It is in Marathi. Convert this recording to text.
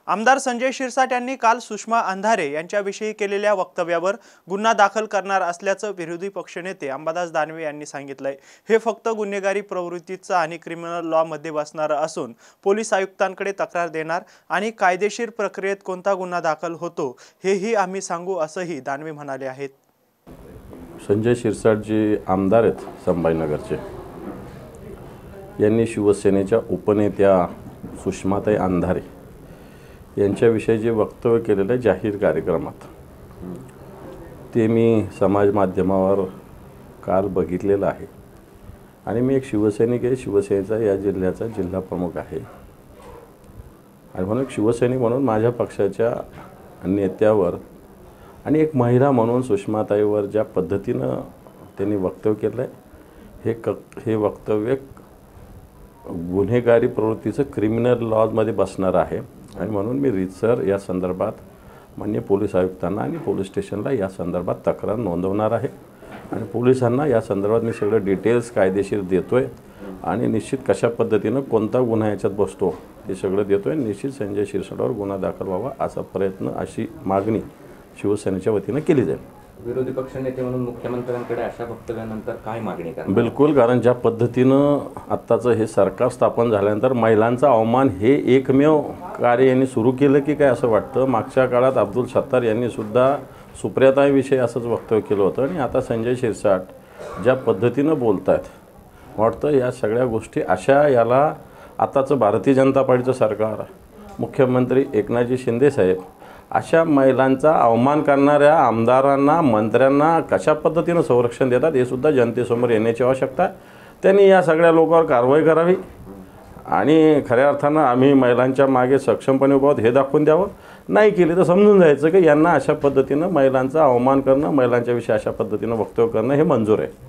आमदार संजय शिरसाट यांनी काल सुषमा अंधारे यांच्याविषयी केलेल्या वक्तव्यावर गुन्हा दाखल करणार असल्याचं विरोधी पक्षनेते अंबादास दानवे यांनी सांगितलंय। हे फक्त गुन्हेगारी प्रवृत्तीचं आणि क्रिमिनल लॉ मध्ये बसणारं असून पोलीस आयुक्तांकडे तक्रार देणार आणि कायदेशीर प्रक्रियेत कोणता गुन्हा दाखल होतो हेही आम्ही सांगू असंही दानवे म्हणाले आहेत। संजय शिरसाट जी आमदार आहेत संभाजीनगरचे यांनी शिवसेनेच्या उपनेत्या सुषमाताई अंधारे यांच्याविषयी जे वक्तव्य केलेलं जाहीर कार्यक्रमात ते मी समाज माध्यमावर काल बघितलेलं आहे आणि मी एक शिवसैनिक आहे, शिवसेनेचा या जिल्ह्याचा जिल्हा प्रमुख आहे आणि म्हणून एक शिवसैनिक म्हणून माझ्या पक्षाच्या नेत्यावर आणि एक महिला म्हणून सुषमाताईवर ज्या पद्धतीनं त्यांनी वक्तव्य केलं आहे हे वक्तव्य गुन्हेगारी प्रवृत्तीचं क्रिमिनल लॉजमध्ये बसणार आहे आणि म्हणून मी रीतसर या संदर्भात माननीय पोलीस आयुक्तांना आणि पोलीस स्टेशनला या संदर्भात तक्रार नोंदवणार आहे आणि पोलिसांना या संदर्भात मी सगळं डिटेल्स कायदेशीर देतोय आणि निश्चित कशा पद्धतीनं कोणता गुन्हा याच्यात बसतो हे सगळं देतोय। निश्चित संजय शिरसाटवर गुन्हा दाखल व्हावा असा प्रयत्न, अशी मागणी शिवसेनेच्या वतीनं केली जाईल। विरोधी पक्षनेते म्हणून मुख्यमंत्र्यांकडे अशा वक्तव्यानंतर काय मागणी करणार? बिलकुल, कारण ज्या पद्धतीनं आत्ताचं हे सरकार स्थापन झाल्यानंतर महिलांचा अवमान हे एकमेव कार्य यांनी सुरू केलं की काय असं वाटतं। मागच्या काळात अब्दुल सत्तार यांनी सुद्धा सुप्रियाताईविषयी असंच वक्तव्य केलं होतं आणि आता संजय शिरसाट ज्या पद्धतीनं बोलत आहेत वाटतं या सगळ्या गोष्टी अशा याला आताचं भारतीय जनता पार्टीचं सरकार, मुख्यमंत्री एकनाथजी शिंदे साहेब अशा महिलांचा अवमान करणाऱ्या आमदारांना, मंत्र्यांना कशा पद्धतीनं संरक्षण देतात हे सुद्धा जनतेसमोर येण्याची आवश्यकता आहे। त्यांनी या सगळ्या लोकांवर कारवाई करावी आणि खऱ्या अर्थानं आम्ही महिलांच्या मागे सक्षमपणे उभा आहोत हे दाखवून द्यावं। नाही केली तर समजून जायचं की यांना अशा पद्धतीनं महिलांचा अवमान करणं, महिलांच्या विषयी अशा पद्धतीनं वक्तव्य करणं हे मंजूर आहे।